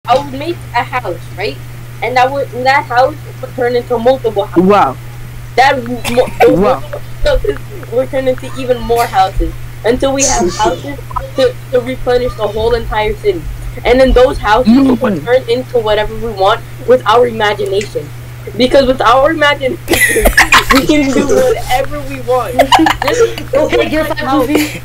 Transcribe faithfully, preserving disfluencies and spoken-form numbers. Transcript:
I would make a house, right? And that would and that house would turn into multiple houses. Wow. That mo- those Wow. multiple houses would turn into even more houses until we have houses to, to replenish the whole entire city. And then those houses Mm. would turn into whatever we want with our imagination. Because with our imagination, we can do whatever we want. Just Okay, get a five house. movie.